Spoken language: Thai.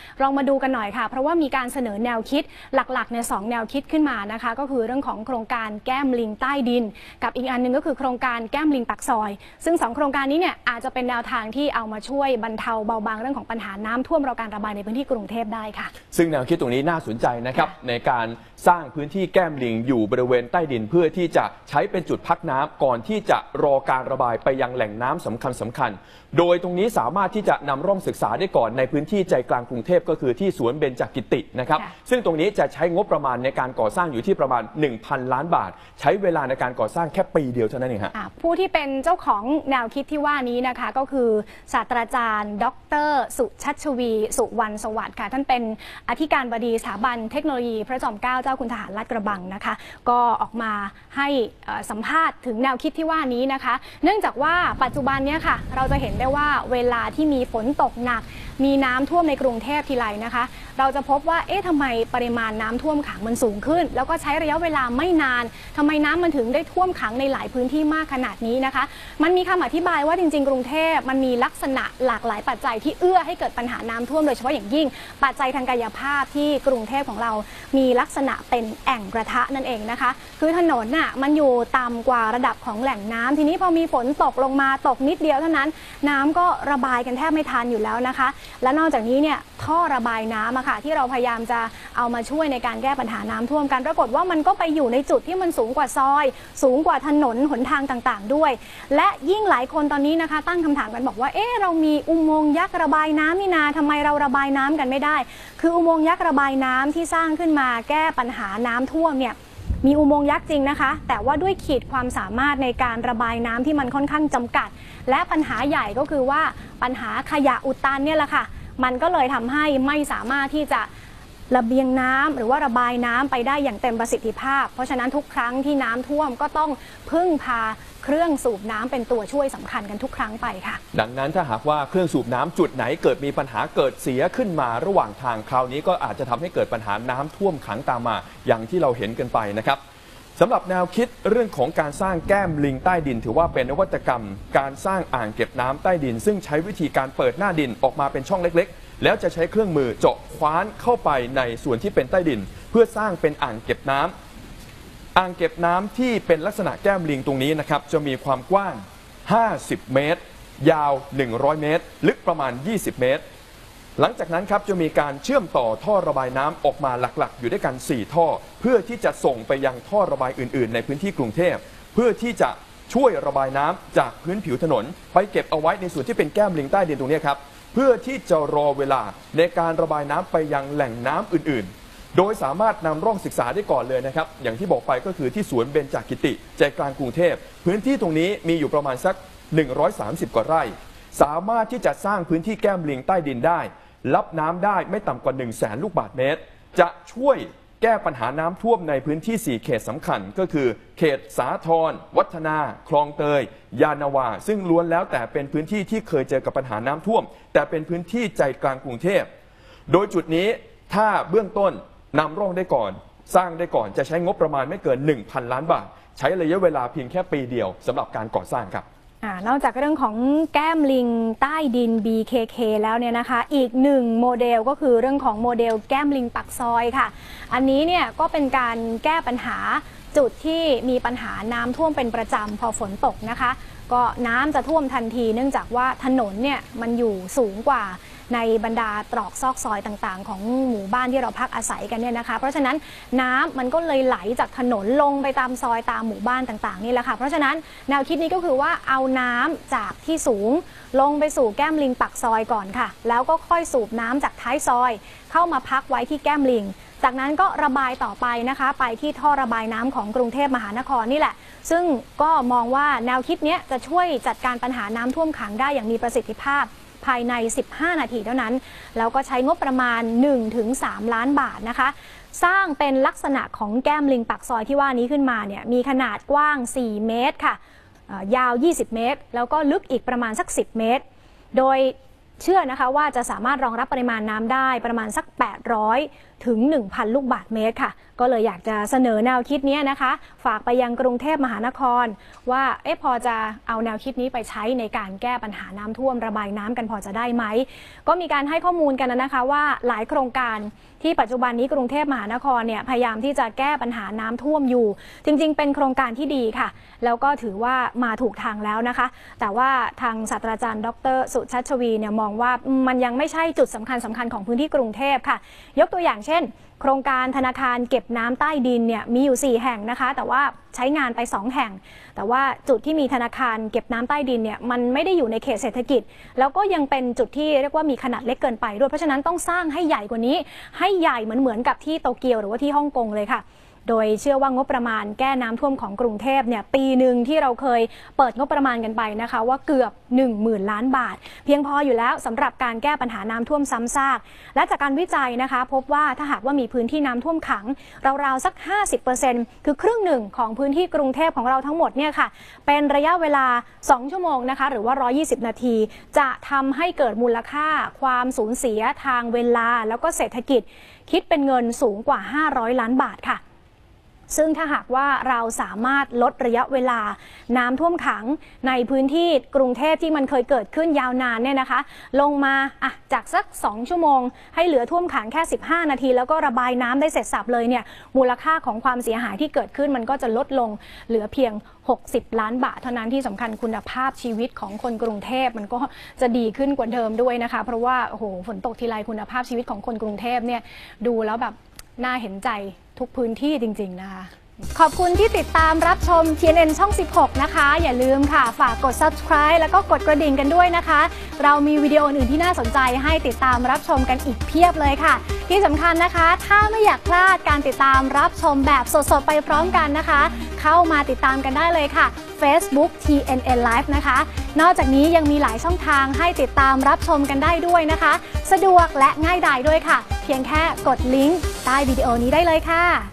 ลองมาดูกันหน่อยค่ะเพราะว่ามีการเสนอแนวคิดหลักๆใน2แนวคิดขึ้นมานะคะก็คือเรื่องของโครงการแก้มลิงใต้ดินกับอีกอันนึงก็คือโครงการแก้มลิงปากซอยซึ่ง2โครงการนี้เนี่ยอาจจะเป็นแนวทางที่เอามาช่วยบรรเทาเบาบางเรื่องของปัญหาน้ำท่วมรอการระบายในพื้นที่กรุงเทพได้ค่ะซึ่งแนวคิดตรงนี้น่าสนใจนะครับในการสร้างพื้นที่แก้มลิงอยู่บริเวณใต้ดินเพื่อที่จะใช้เป็นจุดพักน้ำก่อนที่จะรอการระบายไปยังแหล่งน้ำสำคัญโดยตรงนี้สามารถที่จะนำร่องศึกษาได้ก่อนในพื้นที่ใจกลางกรุงเทพก็คือที่สวนเบญจกิตินะครับซึ่งตรงนี้จะใช้งบประมาณในการก่อสร้างอยู่ที่ประมาณ 1,000 ล้านบาทใช้เวลาในการก่อสร้างแค่ปีเดียวเท่านั้นเองครับผู้ที่เป็นเจ้าของแนวคิดที่ว่านี้นะคะก็คือศาสตราจารย์ดร.สุชัชวีสุวรรณสวัสดิ์ค่ะท่านเป็นอธิการบดีสถาบันเทคโนโลยีพระจอมเกล้าเจ้าคุณทหารลาดกระบังนะคะก็ออกมาให้สัมภาษณ์ถึงแนวคิดที่ว่านี้นะคะเนื่องจากว่าปัจจุบันนี้ค่ะเราจะเห็นได้ว่าเวลาที่มีฝนตกหนักมีน้ำท่วมในกรุงเทพทีไรนะคะเราจะพบว่าทำไมปริมาณน้ำท่วมขังมันสูงขึ้นแล้วก็ใช้ระยะเวลาไม่นานทำไมน้ำมันถึงได้ท่วมขังในหลายพื้นที่มากขนาดนี้นะคะมันมีคำอธิบายว่าจริงๆกรุงเทพมันมีลักษณะหลากหลายปัจจัยที่เอื้อให้เกิดปัญหาน้ำท่วมโดยเฉพาะอย่างยิ่งปัจจัยทางกายภาพที่กรุงเทพของเรามีลักษณะเป็นแอ่งกระทะนั่นเองนะคะคือถนนน่ะมันอยู่ต่ำกว่าระดับของแหล่งน้ำทีนี้พอมีฝนตกลงมาตกนิดเดียวเท่านั้นน้ำก็ระบายกันแทบไม่ทันอยู่แล้วนะคะและนอกจากนี้เนี่ยท่อระบายน้ำค่ะที่เราพยายามจะเอามาช่วยในการแก้ปัญหาน้ำท่วมกันปรากฏว่ามันก็ไปอยู่ในจุดที่มันสูงกว่าซอยสูงกว่าถนนหนทางต่างๆด้วยและยิ่งหลายคนตอนนี้นะคะตั้งคำถามกันบอกว่าเรามีอุโมงค์ยักษ์ระบายน้ำนี่นาทำไมเราระบายน้ำกันไม่ได้คืออุโมงค์ยักษ์ระบายน้ำที่สร้างขึ้นมาแก้ปัญหาน้ำท่วมเนี่ยมีอุโมงค์ยักษ์จริงนะคะแต่ว่าด้วยขีดความสามารถในการระบายน้ำที่มันค่อนข้างจำกัดและปัญหาใหญ่ก็คือว่าปัญหาขยะอุดตันเนี่ยแหละค่ะมันก็เลยทำให้ไม่สามารถที่จะระเบียงน้ำหรือว่าระบายน้ำไปได้อย่างเต็มประสิทธิภาพเพราะฉะนั้นทุกครั้งที่น้ำท่วมก็ต้องพึ่งพาเครื่องสูบน้ำเป็นตัวช่วยสำคัญกันทุกครั้งไปค่ะดังนั้นถ้าหากว่าเครื่องสูบน้ำจุดไหนเกิดมีปัญหาเกิดเสียขึ้นมาระหว่างทางคราวนี้ก็อาจจะทำให้เกิดปัญหาน้ำท่วมขังตามมาอย่างที่เราเห็นกันไปนะครับสำหรับแนวคิดเรื่องของการสร้างแก้มลิงใต้ดินถือว่าเป็นนวัตกรรมการสร้างอ่างเก็บน้ำใต้ดินซึ่งใช้วิธีการเปิดหน้าดินออกมาเป็นช่องเล็กๆแล้วจะใช้เครื่องมือเจาะคว้านเข้าไปในส่วนที่เป็นใต้ดินเพื่อสร้างเป็นอ่างเก็บน้ำอ่างเก็บน้ำที่เป็นลักษณะแก้มลิงตรงนี้นะครับจะมีความกว้าง50 เมตรยาว100 เมตรลึกประมาณ20 เมตรหลังจากนั้นครับจะมีการเชื่อมต่อท่อระบายน้ำออกมาหลักๆอยู่ด้วยกัน4ท่อเพื่อที่จะส่งไปยังท่อระบายอื่นๆในพื้นที่กรุงเทพเพื่อที่จะช่วยระบายน้ำจากพื้นผิวถนนไปเก็บเอาไว้ในส่วนที่เป็นแก้มลิงใต้ดินตรงนี้ครับเพื่อที่จะรอเวลาในการระบายน้ำไปยังแหล่งน้ำอื่นๆโดยสามารถนำร่องศึกษาได้ก่อนเลยนะครับอย่างที่บอกไปก็คือที่สวนเบญจกิติใจกลางกรุงเทพพื้นที่ตรงนี้มีอยู่ประมาณสัก130 กว่าไร่สามารถที่จะสร้างพื้นที่แก้มลิงใต้ดินได้รับน้ำได้ไม่ต่ำกว่า 100,000 ลูกบาศก์เมตรจะช่วยแก้ปัญหาน้ำท่วมในพื้นที่4เขตสำคัญก็คือเขตสาทรวัฒนาคลองเตยยานนาวาซึ่งล้วนแล้วแต่เป็นพื้นที่ที่เคยเจอกับปัญหาน้ำท่วมแต่เป็นพื้นที่ใจกลางกรุงเทพโดยจุดนี้ถ้าเบื้องต้นนำร่องได้ก่อนสร้างได้ก่อนจะใช้งบประมาณไม่เกิน 1,000 ล้านบาทใช้ระยะเวลาเพียงแค่ปีเดียวสำหรับการก่อสร้างครับนอกจากเรื่องของแก้มลิงใต้ดิน BKK แล้วเนี่ยนะคะอีกหนึ่งโมเดลก็คือเรื่องของโมเดลแก้มลิงปากซอยค่ะอันนี้เนี่ยก็เป็นการแก้ปัญหาจุดที่มีปัญหาน้ำท่วมเป็นประจำพอฝนตกนะคะก็น้ำจะท่วมทันทีเนื่องจากว่าถนนเนี่ยมันอยู่สูงกว่าในบรรดาตรอกซอกซอยต่างๆของหมู่บ้านที่เราพักอาศัยกันเนี่ยนะคะเพราะฉะนั้นน้ำมันก็เลยไหลจากถนนลงไปตามซอยตามหมู่บ้านต่างๆนี่แหละค่ะเพราะฉะนั้นแนวคิดนี้ก็คือว่าเอาน้ำจากที่สูงลงไปสู่แก้มลิงปากซอยก่อนค่ะแล้วก็ค่อยสูบน้ำจากท้ายซอยเข้ามาพักไว้ที่แก้มลิงจากนั้นก็ระบายต่อไปนะคะไปที่ท่อระบายน้ำของกรุงเทพมหานครนี่แหละซึ่งก็มองว่าแนวคิดนี้จะช่วยจัดการปัญหาน้ำท่วมขังได้อย่างมีประสิทธิภาพภายใน15 นาทีเท่านั้นแล้วก็ใช้งบประมาณ 1-3 ล้านบาทนะคะสร้างเป็นลักษณะของแก้มลิงปากซอยที่ว่านี้ขึ้นมาเนี่ยมีขนาดกว้าง4 เมตรค่ะยาว20 เมตรแล้วก็ลึกอีกประมาณสัก10 เมตรโดยเชื่อนะคะว่าจะสามารถรองรับปริมาณน้ำได้ประมาณสัก 800 ถึง 1,000 ลูกบาศก์เมตรค่ะก็เลยอยากจะเสนอแนวคิดนี้นะคะฝากไปยังกรุงเทพมหานครว่าพอจะเอาแนวคิดนี้ไปใช้ในการแก้ปัญหาน้ำท่วมระบายน้ำกันพอจะได้ไหมก็มีการให้ข้อมูลกันนะคะว่าหลายโครงการที่ปัจจุบันนี้กรุงเทพมหานครเนี่ยพยายามที่จะแก้ปัญหาน้ำท่วมอยู่จริงๆเป็นโครงการที่ดีค่ะแล้วก็ถือว่ามาถูกทางแล้วนะคะแต่ว่าทางศาสตราจารย์ดร.สุชัชวีเนี่ยมองว่ามันยังไม่ใช่จุดสำคัญของพื้นที่กรุงเทพค่ะยกตัวอย่างเช่นโครงการธนาคารเก็บน้ำใต้ดินเนี่ยมีอยู่4แห่งนะคะแต่ว่าใช้งานไป2แห่งแต่ว่าจุดที่มีธนาคารเก็บน้ำใต้ดินเนี่ยมันไม่ได้อยู่ในเขตเศรษฐกิจแล้วก็ยังเป็นจุดที่เรียกว่ามีขนาดเล็กเกินไปด้วยเพราะฉะนั้นต้องสร้างให้ใหญ่กว่านี้ให้ใหญ่เหมือนกับที่โตเกียวหรือว่าที่ฮ่องกงเลยค่ะโดยเชื่อว่างบประมาณแก้น้ำท่วมของกรุงเทพเนี่ยปีหนึ่งที่เราเคยเปิดงบประมาณกันไปนะคะว่าเกือบ 10,000 ล้านบาทเพียงพออยู่แล้วสำหรับการแก้ปัญหาน้ำท่วมซ้ำซากและจากการวิจัยนะคะพบว่าถ้าหากว่ามีพื้นที่น้ำท่วมขังราวๆสัก 50% คือครึ่งหนึ่งของพื้นที่กรุงเทพของเราทั้งหมดเนี่ยค่ะเป็นระยะเวลา2ชั่วโมงนะคะหรือว่า120นาทีจะทำให้เกิดมูลค่าความสูญเสียทางเวลาแล้วก็เศรษฐกิจคิดเป็นเงินสูงกว่า500 ล้านบาทค่ะซึ่งถ้าหากว่าเราสามารถลดระยะเวลาน้ำท่วมขังในพื้นที่กรุงเทพที่มันเคยเกิดขึ้นยาวนานเนี่ยนะคะลงมาจากสัก2ชั่วโมงให้เหลือท่วมขังแค่15นาทีแล้วก็ระบายน้ำได้เสร็จสับเลยเนี่ยมูลค่าของความเสียหายที่เกิดขึ้นมันก็จะลดลงเหลือเพียง60 ล้านบาทเท่านั้นที่สำคัญคุณภาพชีวิตของคนกรุงเทพมันก็จะดีขึ้นกว่าเดิมด้วยนะคะเพราะว่าโอ้โหฝนตกทีไรคุณภาพชีวิตของคนกรุงเทพเนี่ยดูแล้วแบบน่าเห็นใจทุกพื้นที่จริงๆนะคะขอบคุณที่ติดตามรับชม TNN ช่อง 16 นะคะอย่าลืมค่ะฝากกด subscribe แล้วก็กดกระดิ่งกันด้วยนะคะเรามีวิดีโออื่นที่น่าสนใจให้ติดตามรับชมกันอีกเพียบเลยค่ะที่สำคัญนะคะถ้าไม่อยากพลาดการติดตามรับชมแบบสดๆไปพร้อมกันนะคะเข้ามาติดตามกันได้เลยค่ะ Facebook TNN Live นะคะนอกจากนี้ยังมีหลายช่องทางให้ติดตามรับชมกันได้ด้วยนะคะสะดวกและง่ายดายด้วยค่ะเพียงแค่กดลิงก์ใต้วิดีโอนี้ได้เลยค่ะ